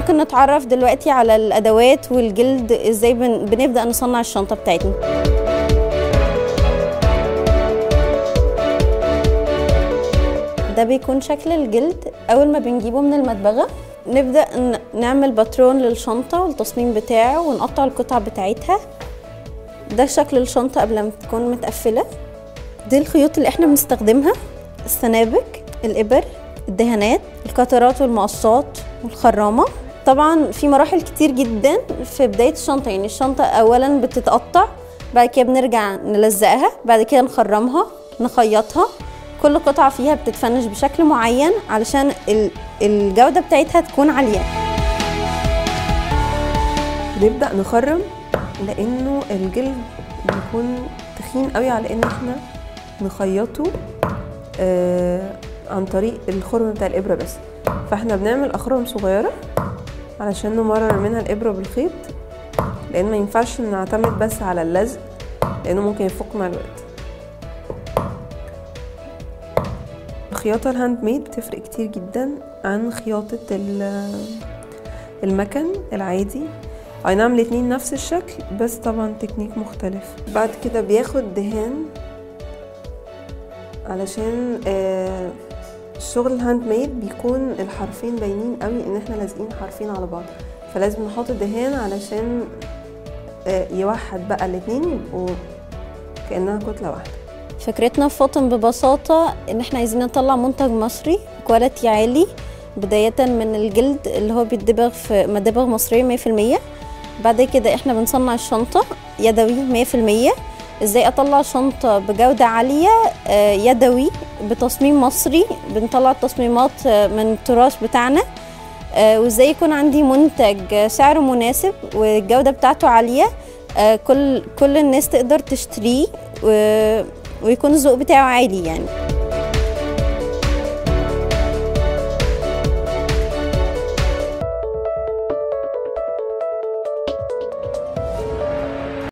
ممكن نتعرف دلوقتي على الأدوات والجلد ازاي بنبدأ نصنع الشنطة بتاعتنا. ده بيكون شكل الجلد أول ما بنجيبه من المدبغة. نبدأ نعمل باترون للشنطة والتصميم بتاعه ونقطع القطع بتاعتها. ده شكل الشنطة قبل ما تكون متقفلة. دي الخيوط اللي احنا بنستخدمها: السنابك، الإبر، الدهانات، القطرات والمقصات والخرامة. طبعا في مراحل كتير جدا في بداية الشنطة، يعني الشنطة أولا بتتقطع، بعد كده بنرجع نلزقها، بعد كده نخرمها، نخيطها. كل قطعة فيها بتتفنش بشكل معين علشان الجودة بتاعتها تكون عالية. نبدأ نخرم لأنه الجلد بيكون تخين قوي على إن احنا نخيطه عن طريق الخرم بتاع الإبرة بس. فاحنا بنعمل أخرام صغيرة علشان نمرر منها الإبرة بالخيط، لأن ما ينفعش نعتمد بس على اللزق لأنه ممكن يفك مع الوقت. الخياطة الهاند ميد بتفرق كتير جدا عن خياطة المكن العادي. اي نعم الاتنين نفس الشكل بس طبعا تكنيك مختلف. بعد كده بياخد دهان علشان الشغل الهاند ميد بيكون الحرفين باينين قوي ان احنا لازقين حرفين على بعض، فلازم نحط دهان علشان يوحد بقى الاتنين يبقوا كأنها كتلة واحدة. فكرتنا في فاطم ببساطة ان احنا عايزين نطلع منتج مصري كواليتي عالي، بداية من الجلد اللي هو بيتدبغ في مدابغ مصرية 100%. بعد كده احنا بنصنع الشنطة يدوي 100%. ازاي اطلع شنطة بجودة عالية يدوي بتصميم مصري، بنطلع التصميمات من التراث بتاعنا، وازاي يكون عندي منتج سعره مناسب والجودة بتاعته عالية، كل الناس تقدر تشتريه ويكون الذوق بتاعه عالي يعني.